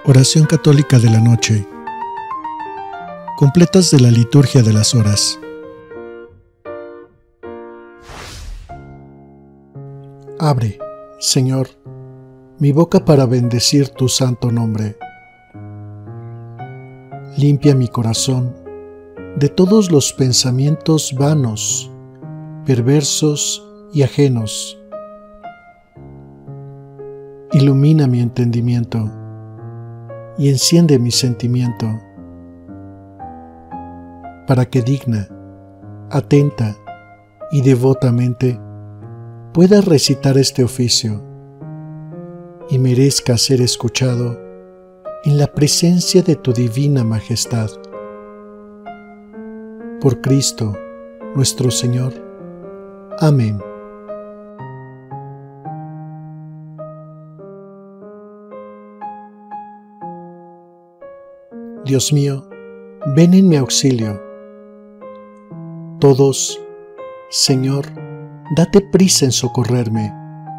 Oración católica de la noche. Completas de la liturgia de las horas. Abre, Señor, mi boca para bendecir tu santo nombre. Limpia mi corazón de todos los pensamientos vanos, perversos y ajenos. Ilumina mi entendimiento y enciende mi sentimiento, para que digna, atenta y devotamente pueda recitar este oficio y merezca ser escuchado en la presencia de tu divina majestad. Por Cristo, nuestro Señor. Amén. Dios mío, ven en mi auxilio. Todos, Señor, date prisa en socorrerme.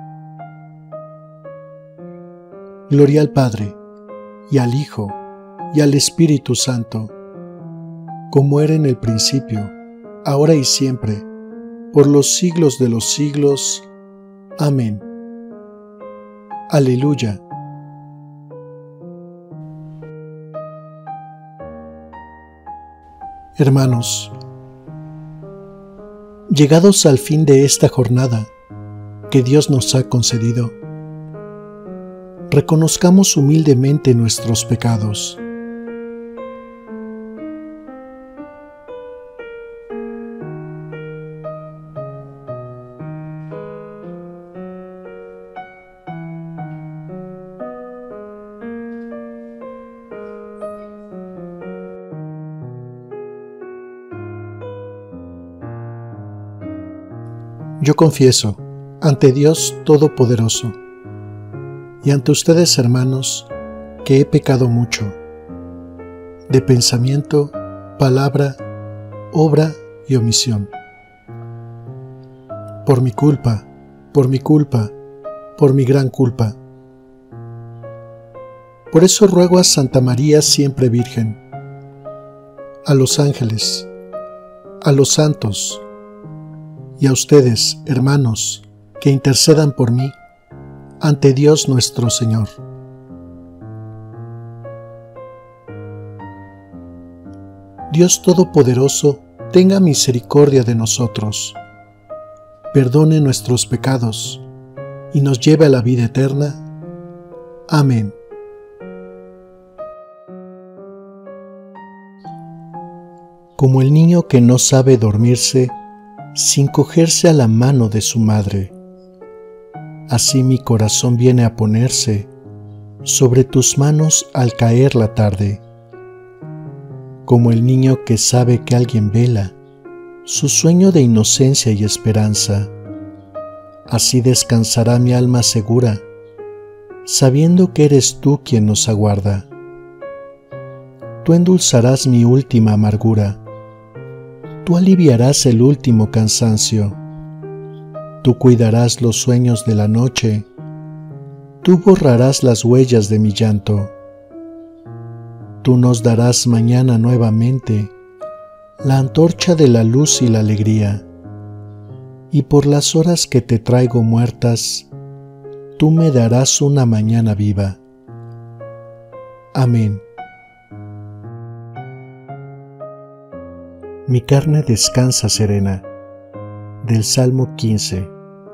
Gloria al Padre, y al Hijo, y al Espíritu Santo, como era en el principio, ahora y siempre, por los siglos de los siglos. Amén. Aleluya. Hermanos, llegados al fin de esta jornada que Dios nos ha concedido, reconozcamos humildemente nuestros pecados. Yo confieso ante Dios Todopoderoso y ante ustedes, hermanos, que he pecado mucho, de pensamiento, palabra, obra y omisión. Por mi culpa, por mi gran culpa. Por eso ruego a Santa María siempre Virgen, a los ángeles, a los santos, y a ustedes, hermanos, que intercedan por mí ante Dios nuestro Señor. Dios Todopoderoso, tenga misericordia de nosotros, perdone nuestros pecados y nos lleve a la vida eterna. Amén. Como el niño que no sabe dormirse sin cogerse a la mano de su madre, así mi corazón viene a ponerse sobre tus manos al caer la tarde. Como el niño que sabe que alguien vela su sueño de inocencia y esperanza, así descansará mi alma segura, sabiendo que eres tú quien nos aguarda. Tú endulzarás mi última amargura, tú aliviarás el último cansancio, tú cuidarás los sueños de la noche, tú borrarás las huellas de mi llanto. Tú nos darás mañana nuevamente la antorcha de la luz y la alegría, y por las horas que te traigo muertas, tú me darás una mañana viva. Amén. Mi carne descansa serena. Del Salmo 15.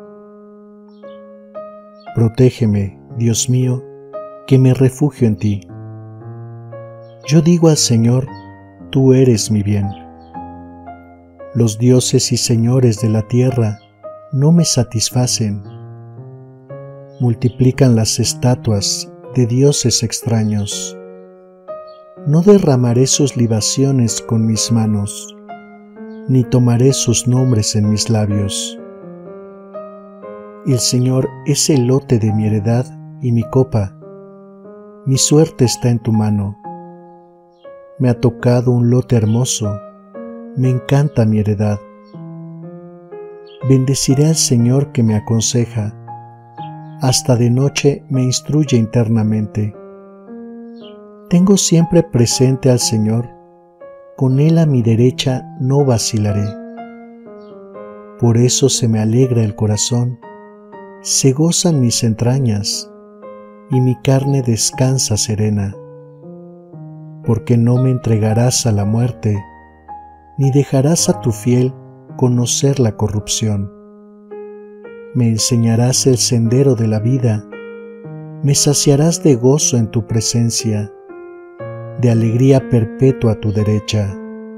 Protégeme, Dios mío, que me refugio en ti. Yo digo al Señor, tú eres mi bien. Los dioses y señores de la tierra no me satisfacen. Multiplican las estatuas de dioses extraños. No derramaré sus libaciones con mis manos, ni tomaré sus nombres en mis labios. El Señor es el lote de mi heredad y mi copa. Mi suerte está en tu mano. Me ha tocado un lote hermoso, me encanta mi heredad. Bendeciré al Señor que me aconseja, hasta de noche me instruye internamente. tengo siempre presente al Señor, con Él a mi derecha no vacilaré. Por eso se me alegra el corazón, se gozan mis entrañas, y mi carne descansa serena, porque no me entregarás a la muerte, ni dejarás a tu fiel conocer la corrupción. Me enseñarás el sendero de la vida, me saciarás de gozo en tu presencia, de alegría perpetua a tu derecha.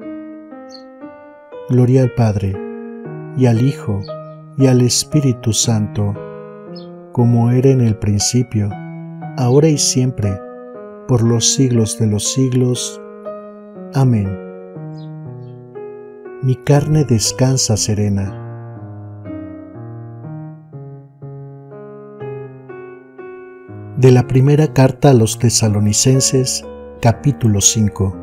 Gloria al Padre, y al Hijo, y al Espíritu Santo, como era en el principio, ahora y siempre, por los siglos de los siglos. Amén. Mi carne descansa serena. De la primera carta a los Tesalonicenses, capítulo 5.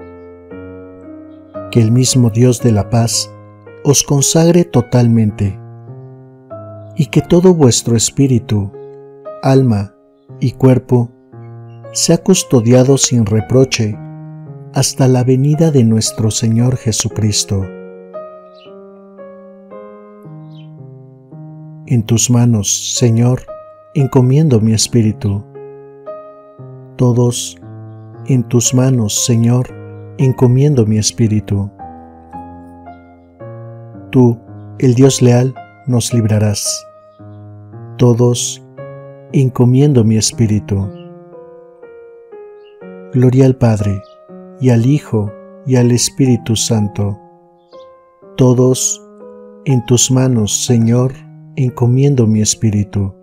Que el mismo Dios de la paz os consagre totalmente, y que todo vuestro espíritu, alma y cuerpo sea custodiado sin reproche hasta la venida de nuestro Señor Jesucristo. En tus manos, Señor, encomiendo mi espíritu. Todos en tus manos, Señor, encomiendo mi espíritu. Tú, el Dios leal, nos librarás. Todos encomiendo mi espíritu. Gloria al Padre, y al Hijo, y al Espíritu Santo. Todos en tus manos, Señor, encomiendo mi espíritu.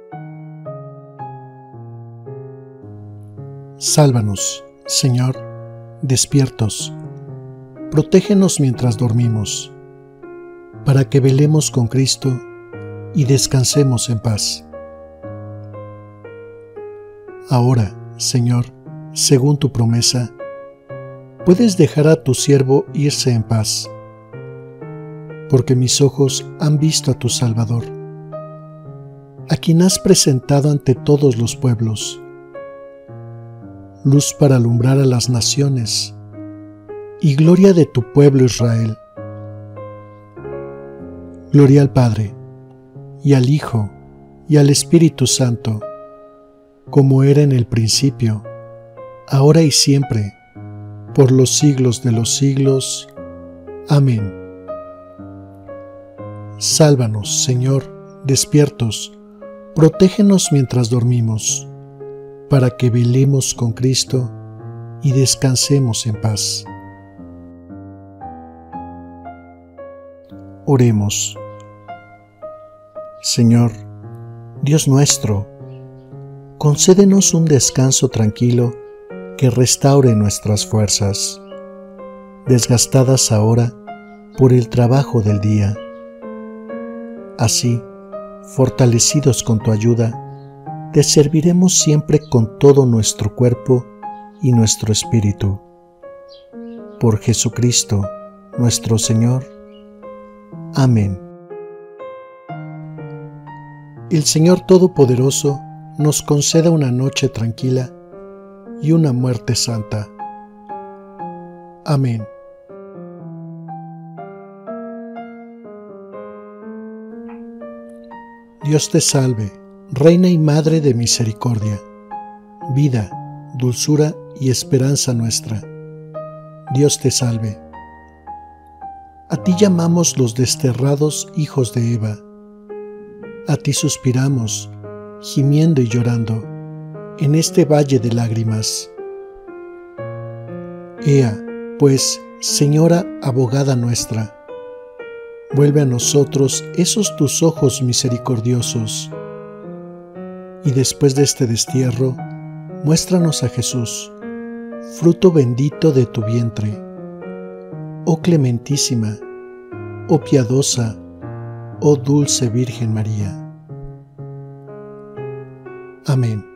Sálvanos, Señor, despiertos. Protégenos mientras dormimos, para que velemos con Cristo y descansemos en paz. Ahora, Señor, según tu promesa, puedes dejar a tu siervo irse en paz, porque mis ojos han visto a tu Salvador, a quien has presentado ante todos los pueblos, luz para alumbrar a las naciones y gloria de tu pueblo Israel. Gloria al Padre, y al Hijo, y al Espíritu Santo, como era en el principio, ahora y siempre, por los siglos de los siglos. Amén. Sálvanos, Señor, despiertos, protégenos mientras dormimos, para que velemos con Cristo y descansemos en paz. Oremos. Señor, Dios nuestro, concédenos un descanso tranquilo que restaure nuestras fuerzas, desgastadas ahora por el trabajo del día. Así, fortalecidos con tu ayuda, te serviremos siempre con todo nuestro cuerpo y nuestro espíritu. Por Jesucristo, nuestro Señor. Amén. El Señor Todopoderoso nos conceda una noche tranquila y una muerte santa. Amén. Dios te salve, Reina y Madre de misericordia, vida, dulzura y esperanza nuestra. Dios te salve. A ti llamamos los desterrados hijos de Eva. A ti suspiramos, gimiendo y llorando, en este valle de lágrimas. Ea, pues, Señora abogada nuestra, vuelve a nosotros esos tus ojos misericordiosos, y después de este destierro, muéstranos a Jesús, fruto bendito de tu vientre. Oh clementísima, oh piadosa, oh dulce Virgen María. Amén.